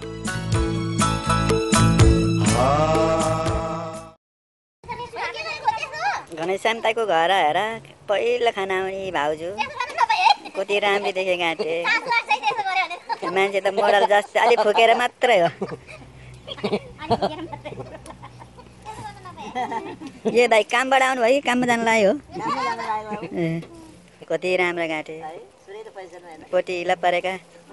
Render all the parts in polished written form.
घनश्याम दाइको घर हेर पहिलो खाना आउने भाउजू कति राम्री देखेका थिए मान्छे त मोडल जस्तै अलि फुकेर मात्रै हो यो दाइ कामबाट आउनु भयो काममा जानु लाग्यो हो कति राम्रो गाँठे पोटी हिला परेका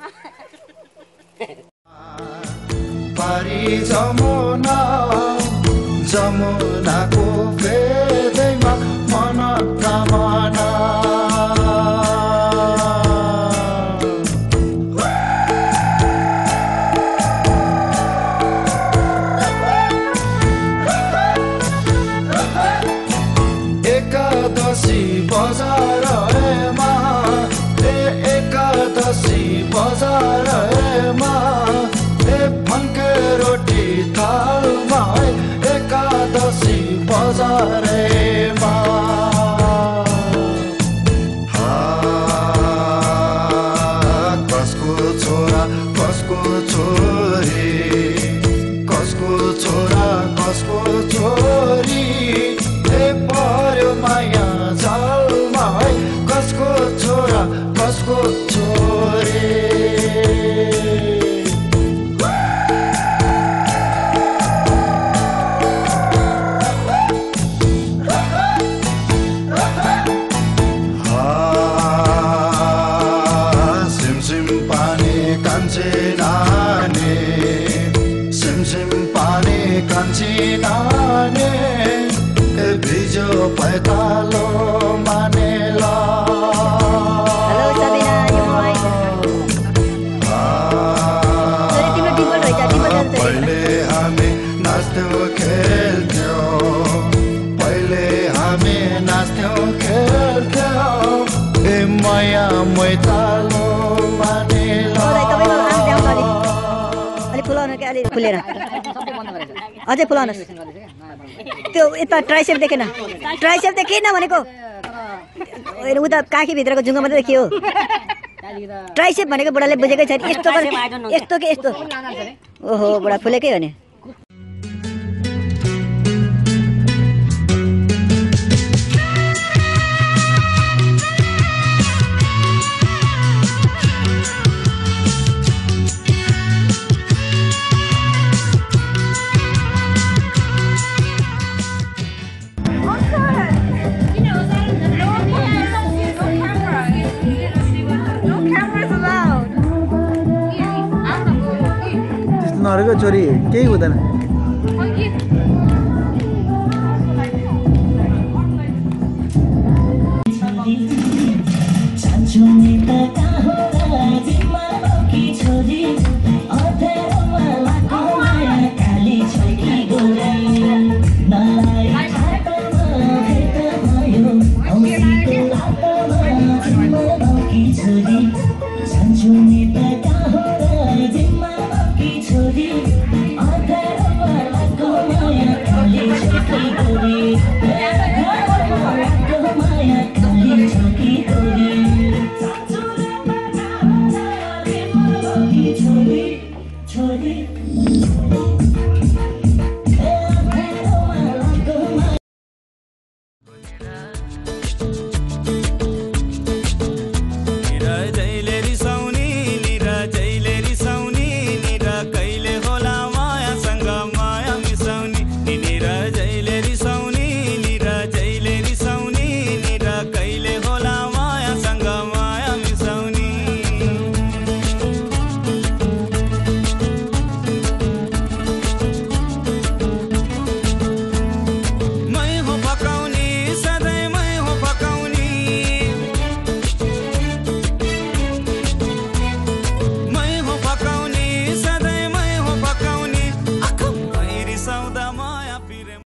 जमुनाको फेदैमा मनोकामना एकादशी बजारमा एकादशी बजारमा फन्के रोटी थालमा एकादशी बजारमा कसको छोरा कसको छोरी कसको छोरा कसको छोरी पर्यो माया जालमा कसको छोरा कसको छोरी भिजो पैतालो मानेला पहिले हामी नाच्थ्यौँ खेल्थ्यौँ पहिले हामी नाच्थ्यौँ खेल्थ्यौँ ए माया मैतालो मानेला खुलेर अझै फुलाउनुहोस् त्यो यता ट्राइसेप देखेन ट्राइसेप देखेन भनेको उता काखीभित्रको जुङ्गा मात्रै देखियो ट्राइसेप भनेको बुढाले बुझेकै छैन यस्तो यस्तो के यस्तो ओहो बुढा फुलेकै हो नि नरहेको छोरी केही हुँदैन